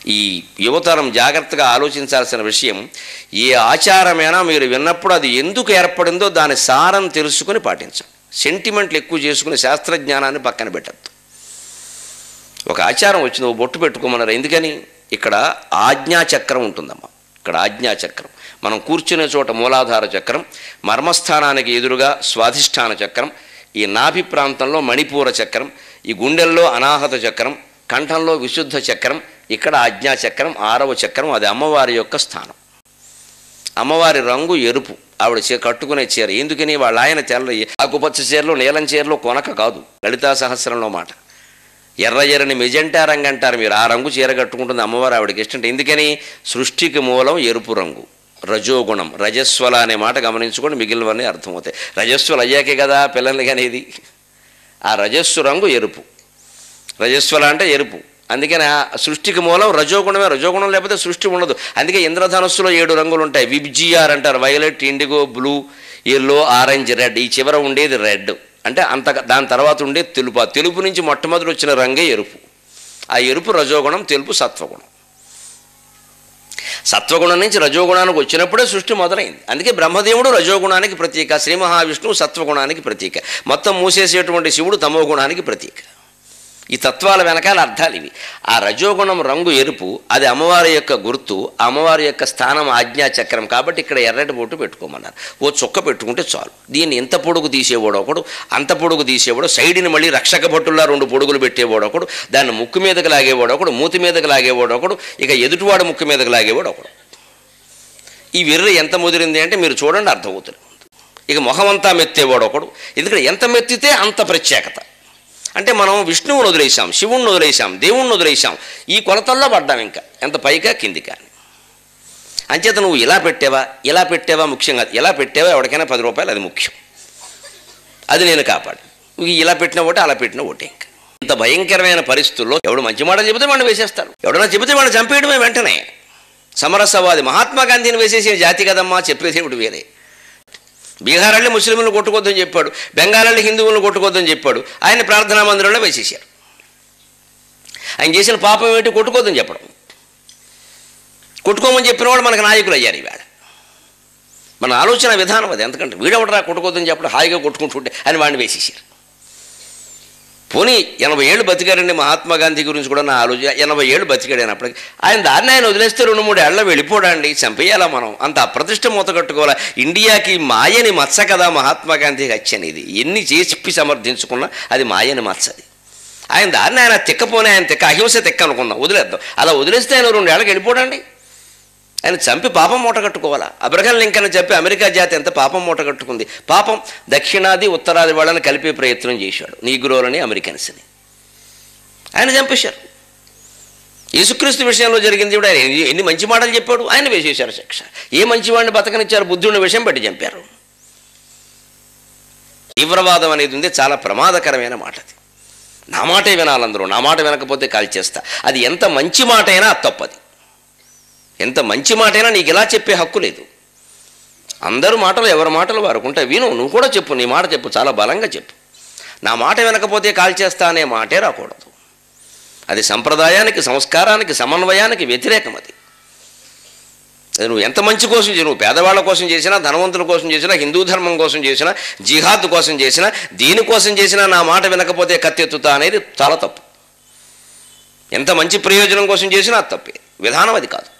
ఈ యువతరం జాగ్రత్తగా ఆలోచించాల్సిన విషయం, ఏ ఆచారమైనా మీరు విన్నప్పుడు అది ఎందుకు ఏర్పడిందో దాని సారం తెలుసుకుని పాటించండి. సెంటిమెంట్లు ఎక్కువ చేసుకుని శాస్త్రజ్ఞానాన్ని పక్కన పెట్టద్దు. ఒక ఆచారం వచ్చింది, ఓ బొట్టు పెట్టుకోమన్నారు. ఎందుకని? ఇక్కడ ఆజ్ఞాచక్రం ఉంటుందమ్మా. ఇక్కడ ఆజ్ఞాచక్రం, మనం కూర్చునే చోట మూలాధార చక్రం, మర్మస్థానానికి ఎదురుగా స్వాధిష్టాన చక్రం, ఈ నాభి ప్రాంతంలో మణిపూర చక్రం, ఈ గుండెల్లో అనాహత చక్రం, కంఠంలో విశుద్ధ చక్రం, ఇక్కడ ఆజ్ఞాచక్రం 6వ చక్రం. అది అమ్మవారి యొక్క స్థానం. అమ్మవారి రంగు ఎరుపు, ఆవిడ కట్టుకునే చీర. ఎందుకని? వాళ్ళ ఆయన తెల్ల ఆకుపచ్చ చీరలో నీలం చీరలో కొనక కాదు, లలితా సహస్రంలో మాట. ఎర్ర ఎర్రని మెజెంటా రంగు అంటారు మీరు, ఆ రంగు చీర కట్టుకుంటుంది అమ్మవారు, ఆవిడకి ఇష్టం. ఎందుకని? సృష్టికి మూలం ఎరుపు రంగు, రజోగుణం. రజస్వల అనే మాట గమనించుకోండి, మిగిలినవన్నీ అర్థమవుతాయి. రజస్వలు అయ్యాకే కదా పిల్లల్ని కనేది. ఆ రజస్సు రంగు ఎరుపు, రజస్వల అంటే ఎరుపు. అందుకని ఆ సృష్టికి మూలం రజోగుణమే. రజోగుణం లేకపోతే సృష్టి ఉండదు. అందుకే ఇంద్రధనుస్సులో 7 రంగులు ఉంటాయి. విబ్జిఆర్ అంటారు, violet, indigo, blue, yellow, orange, red. ఈ చివర ఉండేది రెడ్ అంటే దాని తర్వాత ఉండేది తెలుపు. ఆ తెలుపు నుంచి మొట్టమొదటి వచ్చిన రంగే ఎరుపు. ఆ ఎరుపు రజోగుణం, తెలుపు సత్వగుణం. సత్వగుణం నుంచి రజోగుణానికి వచ్చినప్పుడే సృష్టి మొదలైంది. అందుకే బ్రహ్మదేవుడు రజోగుణానికి ప్రతీక, శ్రీ మహావిష్ణువు సత్వగుణానికి ప్రతీక, మొత్తం మూసేసేటువంటి శివుడు తమోగుణానికి ప్రతీక. ఈ తత్వాల వెనకాల అర్థాలు ఇవి. ఆ రజోగుణం రంగు ఎరుపు, అది అమ్మవారి యొక్క గుర్తు, అమ్మవారి యొక్క స్థానం ఆజ్ఞాచక్రం. కాబట్టి ఇక్కడ ఎర్రటి బొట్టు పెట్టుకోమన్నారు. ఓ చుక్క పెట్టుకుంటే చాలు. దీన్ని ఇంత పొడుగు తీసేవాడు ఒకడు, అంత పొడుగు తీసేవాడు, సైడ్ని మళ్ళీ రక్షక భట్టుల్లా 2 పొడుగులు పెట్టేవాడు ఒకడు, దాన్ని ముక్కు మీదకి లాగేవాడు ఒకడు, మూతి మీదకి లాగేవాడు ఒకడు, ఇక ఎదుటివాడు ముక్కు మీదకి లాగేవాడు ఒకడు. ఈ వెర్ర ఎంత ముదిరింది అంటే మీరు చూడండి, అర్థమవుతుంది. ఇక మొహమంతా మెత్తేవాడు ఒకడు. ఎందుకంటే ఎంత మెత్తితే అంత ప్రత్యేకత. అంటే మనం విష్ణువుని వదిలేసాం, శివుణ్ణి వదిలేసాం, దేవుణ్ణి వదిలేసాం, ఈ కొలతల్లో పడ్డాం. ఇంకా ఎంత పైకా కిందికా. అంచేత నువ్వు ఇలా పెట్టావా ముఖ్యం కాదు. ఎలా పెట్టావా ఎవరికైనా 10 రూపాయలు, అది ముఖ్యం. అది నేను కాపాడు. నువ్వు ఇలా పెట్టిన ఒకటి, అలా పెట్టిన ఒకటి. ఇంకా ఇంత భయంకరమైన పరిస్థితుల్లో ఎవడు మంచి మాటలు చెబితే వాడిని వేసేస్తారు, ఎవడన్నా చెబితే వాడిని చంపేయడమే వెంటనే. సమరసవాది మహాత్మా గాంధీని వేసేసిన జాతి కదమ్మా, చెప్పేదేవుడు వేరే. బీహార్ వెళ్ళి ముస్లింలను కొట్టుకోద్దని చెప్పాడు, బెంగాల్ వెళ్ళి హిందువులను కొట్టుకోద్దని చెప్పాడు. ఆయన ప్రార్థనా మందిరంలో వేసేసారు. ఆయన చేసిన పాపం ఏంటి? కొట్టుకోద్దని చెప్పడం. కొట్టుకోమని చెప్పిన వాడు మనకు నాయకులు అయ్యారు ఈవేళ. మన ఆలోచన విధానం అది. ఎందుకంటే వీడెవడరా కొట్టుకోద్దని చెప్పడం, హాయిగా కొట్టుకుంటుంటే అని వాడిని వేసేసారు. పోనీ 80 ఏళ్ళు బతికాడండి. మహాత్మా గాంధీ గురించి కూడా నా ఆలోచన, 80 ఏళ్ళు బతికాడు. అయినప్పటికీ ఆయన దాన్ని ఆయన వదిలేస్తే 2-3 ఏళ్ళ వెళ్ళిపోడండి. చంపేయాలా మనం? అంత అప్రతిష్ట మూత కట్టుకోవాలా? ఇండియాకి మాయని మచ్చ కదా మహాత్మా గాంధీ హత్య అనేది. ఎన్ని చెప్పి సమర్థించుకున్నా అది మాయని మచ్చది. ఆయన దాన్ని ఆయన తిక్కపోనే, ఆయన తిక్క అహింస తిక్క అనుకున్నాం, వదిలేద్దాం. అలా వదిలేస్తే ఆయన 2 ఏళ్ళకి వెళ్ళిపోడండి. ఆయన చంపి పాపం మూట కట్టుకోవాలా? అబ్రహం లింకన్ చెప్పి అమెరికా జాతి ఎంత పాపం మూట కట్టుకుంది. పాపం దక్షిణాది ఉత్తరాది వాళ్ళని కలిపే ప్రయత్నం చేశాడు, నీగ్రోలని అమెరికన్స్ని. ఆయన చంపేశారు. యేసుక్రీస్తు విషయంలో జరిగింది కూడా. ఆయన ఎన్ని మంచి మాటలు చెప్పాడు, ఆయన వేసేశారు శిక్ష. ఏ మంచివాడిని బతకనిచ్చారు? బుద్ధుడిని విషయం పెట్టి చంపారు. తీవ్రవాదం అనేది ఉంది, చాలా ప్రమాదకరమైన మాట. అది నా మాటే వినాలందరూ, నా మాట వినకపోతే కాల్చేస్తా. అది ఎంత మంచి మాట అయినా అది తప్పది. ఎంత మంచి మాట అయినా నీకు ఇలా చెప్పే హక్కు లేదు. అందరూ మాటలు ఎవరి మాటలు వారికి ఉంటాయి. విను, నువ్వు కూడా చెప్పు, నీ మాట చెప్పు, చాలా బలంగా చెప్పు. నా మాట వినకపోతే కాల్చేస్తా అనే మాటే రాకూడదు. అది సంప్రదాయానికి, సంస్కారానికి, సమన్వయానికి వ్యతిరేకం. అది నువ్వు ఎంత మంచి కోసం చేసి, నువ్వు పేదవాళ్ళ కోసం చేసినా, ధనవంతుల కోసం చేసినా, హిందూ ధర్మం కోసం చేసినా, జిహాద్ కోసం చేసినా, దీనికోసం చేసినా నా మాట వినకపోతే కత్తెత్తుతా అనేది చాలా తప్పు. ఎంత మంచి ప్రయోజనం కోసం చేసినా అది తప్పే. విధానం అది కాదు.